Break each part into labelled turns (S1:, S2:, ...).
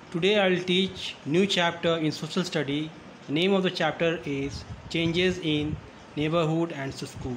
S1: Today I will teach new chapter in social study. Name of the chapter is Changes in Neighborhood and School.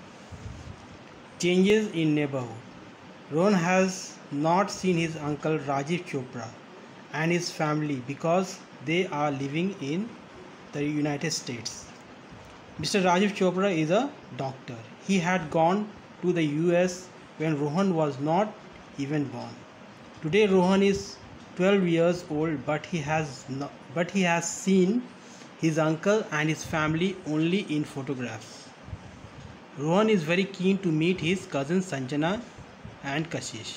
S1: Changes in Neighborhood. Rohan has not seen his uncle Rajiv Chopra and his family because they are living in the United States. Mr. Rajiv Chopra is a doctor. He had gone to the US when Rohan was not even born. Today Rohan is 12 years old, but he has seen his uncle and his family only in photographs. Rohan is very keen to meet his cousins Sanjana and Kashish.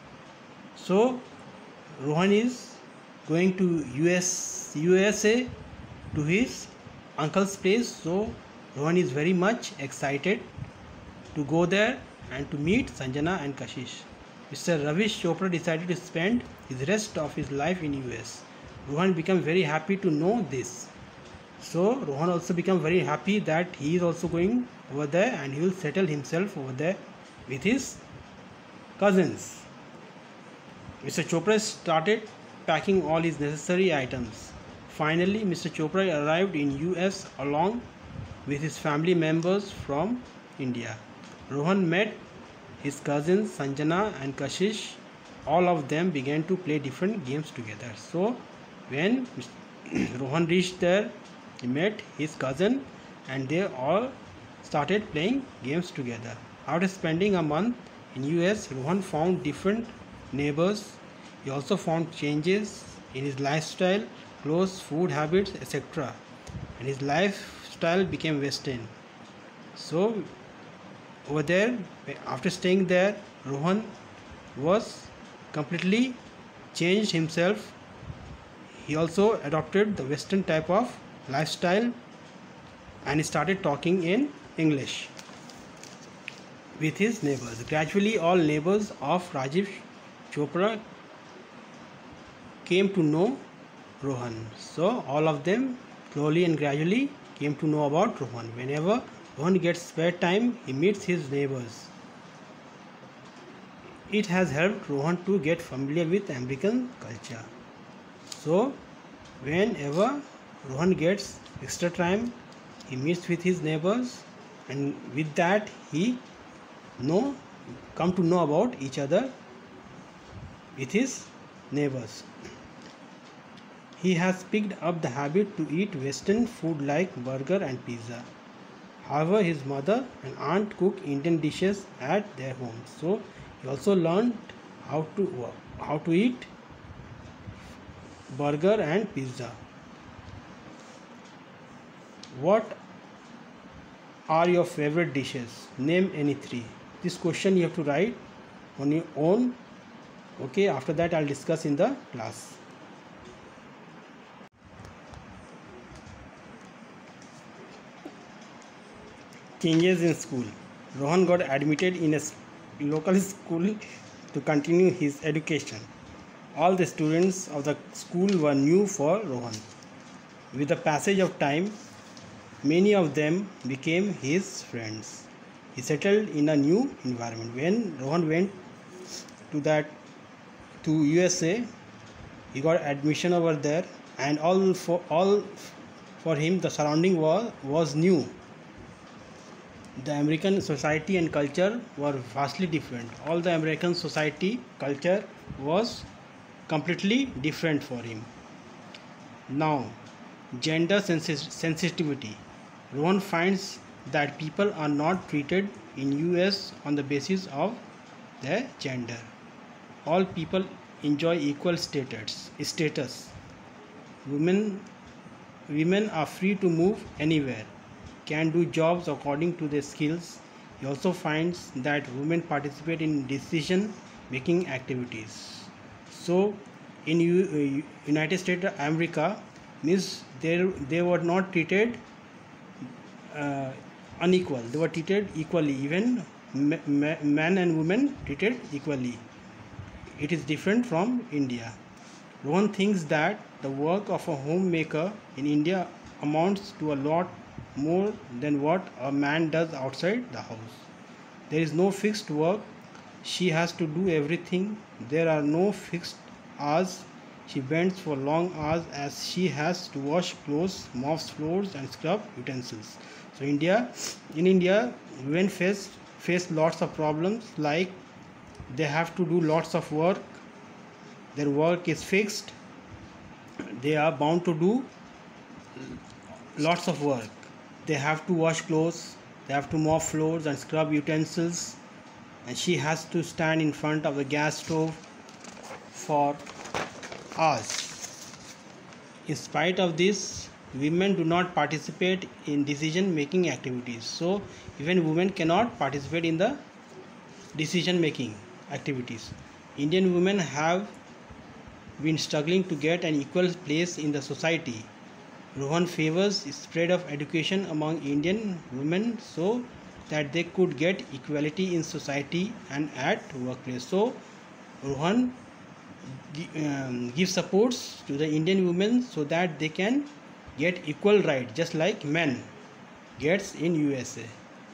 S1: So Rohan is going to USA to his uncle's place. So Rohan is very much excited to go there and to meet Sanjana and Kashish. Mr. Ravish Chopra decided to spend his rest of his life in US. Rohan became very happy to know this. So Rohan also became very happy that he is also going over there and he will settle himself over there with his cousins. Mr. Chopra started packing all his necessary items. Finally, Mr. Chopra arrived in US along with his family members from India. Rohan met his cousins Sanjana and Kashish. All of them began to play different games together. So when Rohan reached there, he met his cousin and they all started playing games together. After spending a month in US, Rohan found different neighbors. He also found changes in his lifestyle, clothes, food habits, etc. And his lifestyle became Western. So over there, after staying there, Rohan was completely changed himself. He also adopted the Western type of lifestyle and he started talking in English with his neighbors. Gradually, all neighbors of Rajiv Chopra came to know Rohan. So all of them slowly and gradually came to know about Rohan. Whenever Rohan gets spare time, he meets his neighbors. It has helped Rohan to get familiar with American culture. So whenever Rohan gets extra time, he meets with his neighbors and with that he come to know about each other with his neighbors. He has picked up the habit to eat Western food like burger and pizza. However, his mother and aunt cook Indian dishes at their home. So he also learned how to eat burger and pizza. What are your favorite dishes? Name any three. This question you have to write on your own. Okay, after that I'll discuss in the class. Changes in school. Rohan got admitted in a local school to continue his education. All the students of the school were new for Rohan. With the passage of time, many of them became his friends. He settled in a new environment. When Rohan went to USA, he got admission over there, and all for him the surrounding was new. The American society and culture were vastly different. All the American society culture was completely different for him. Now, gender sensitivity. Rohan finds that people are not treated in US on the basis of their gender. All people enjoy equal status. Women are free to move anywhere, can do jobs according to their skills. He also finds that women participate in decision making activities. So in United States of America means they were not treated unequal. They were treated equally. Even men and women treated equally. It is different from India. Rohan thinks that the work of a homemaker in India amounts to a lot more than what a man does outside the house. There is no fixed work. She has to do everything. There are no fixed hours. She bends for long hours as she has to wash clothes, mop floors, and scrub utensils. So in India, women face lots of problems, like they have to do lots of work. Their work is fixed. They are bound to do lots of work. They have to wash clothes, they have to mop floors and scrub utensils, and she has to stand in front of the gas stove for hours. In spite of this, women do not participate in decision making activities. So even women cannot participate in the decision making activities. Indian women have been struggling to get an equal place in the society. Rohan favors spread of education among Indian women so that they could get equality in society and at workplace. So Rohan gives supports to the Indian women so that they can get equal right, just like men gets in USA.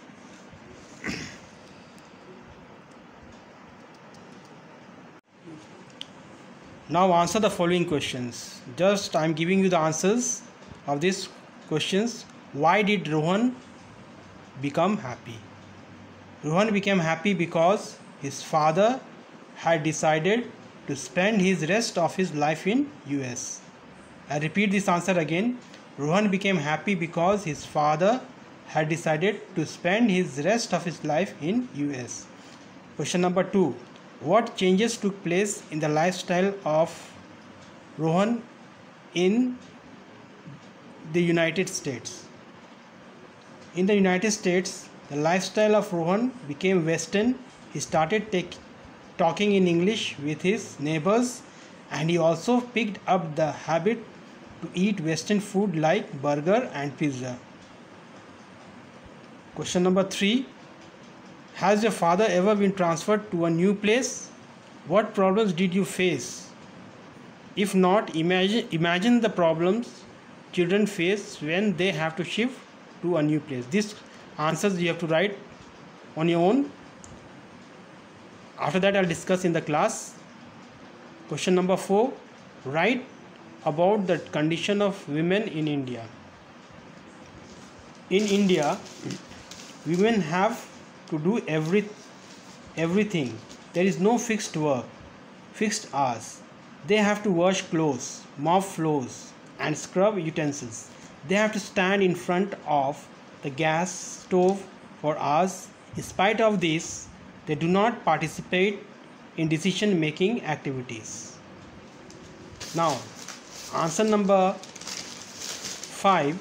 S1: Now answer the following questions. Just I am giving you the answers of these questions. Why did Rohan become happy? Rohan became happy because his father had decided to spend his rest of his life in US. I repeat this answer again. Rohan became happy because his father had decided to spend his rest of his life in US. Question number 2. What changes took place in the lifestyle of Rohan in the United States? In the United States, the lifestyle of Rohan became Western. He started talking in English with his neighbors, and he also picked up the habit to eat Western food like burger and pizza. Question number 3. Has your father ever been transferred to a new place? What problems did you face? If not, imagine the problems children face when they have to shift to a new place. These answers you have to write on your own. After that, I'll discuss in the class. Question number 4. Write about the condition of women in India. In India, women have to do everything. There is no fixed work, fixed hours. They have to wash clothes, mop floors, and scrub utensils. They have to stand in front of the gas stove for hours. In spite of this, they do not participate in decision making activities. Now, answer number 5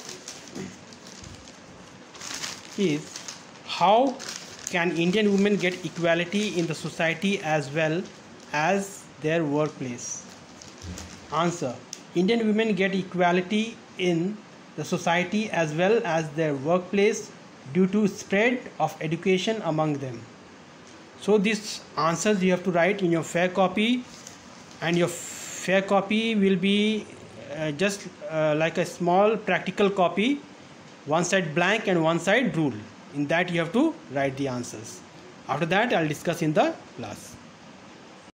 S1: is, how can Indian women get equality in the society as well as their workplace? Answer. Indian women get equality in the society as well as their workplace due to spread of education among them. So these answers you have to write in your fair copy, and your fair copy will be just like a small practical copy, one side blank and one side rule. In that you have to write the answers. After that, I'll discuss in the class.